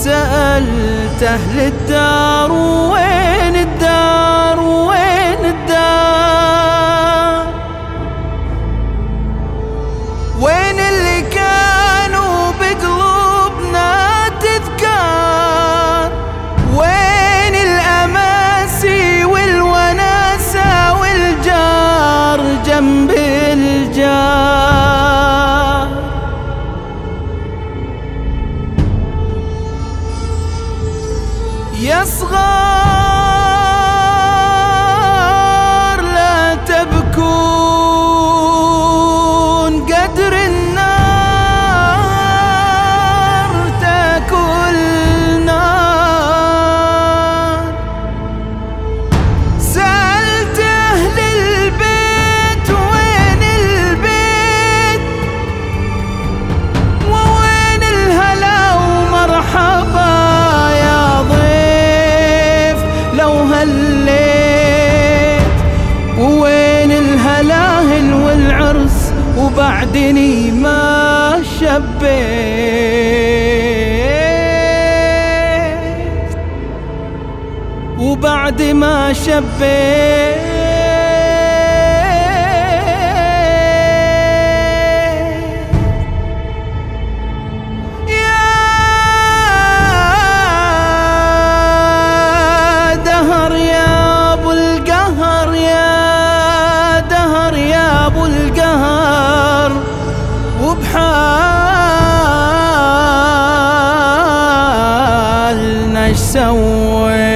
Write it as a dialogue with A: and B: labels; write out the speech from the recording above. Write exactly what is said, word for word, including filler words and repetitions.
A: سألت أهل الدار وين الدار وين الدار، وين اللي كانوا بقلوبنا تذكار، وين الأماسي والوناسة والجار جنب الجار. يا صغار لا تبكون، قدر النار تاكل نار. سألت أهل البيت وين البيت، ووين الهلا ومرحبا لو هليت، وين الهلاهل والعرس وبعدني ما شبيت، وبعد ما شبيت وبحالنا اش سويت.